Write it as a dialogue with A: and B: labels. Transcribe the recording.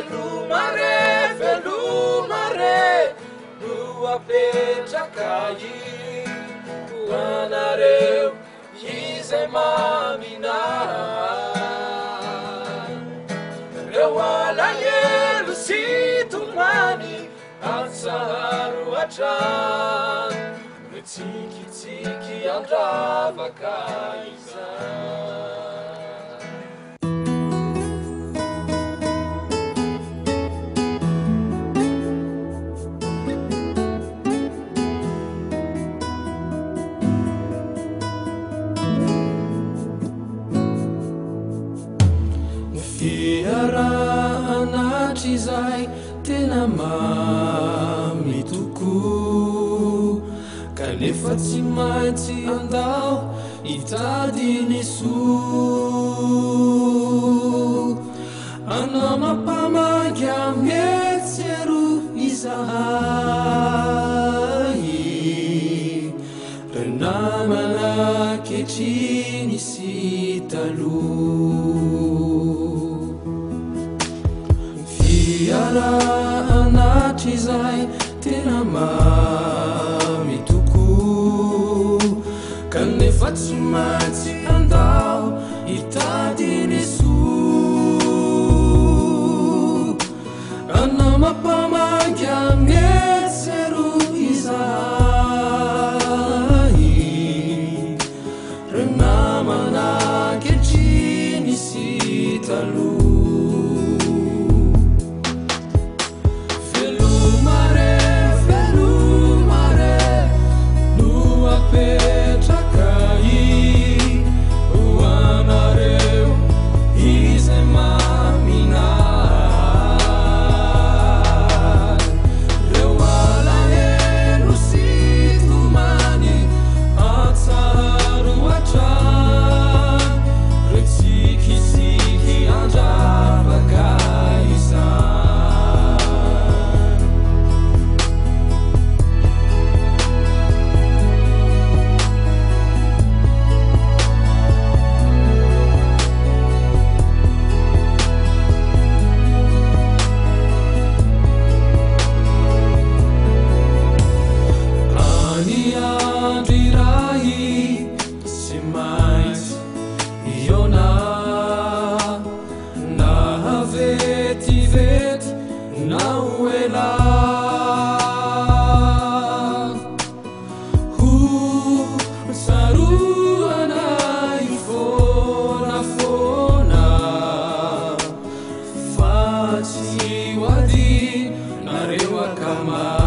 A: velumare no apetrakai hoanareo izay maminay reo alahelo sy tomany ansaharo atrany re tsikitsiky andravaka izay. Fiarahanatry zay tena mamy toko kanefa tsy maintsy andao hitady Yesoa anao mampamagy ametsero izahay re namana kehitriny sy taloha fiarahanatry zay tena mamy toko kanefa tsy maintsy andao hitady Yesoa anao mampamagy ametsero izahay re namana kehitriny sy taloha Come on.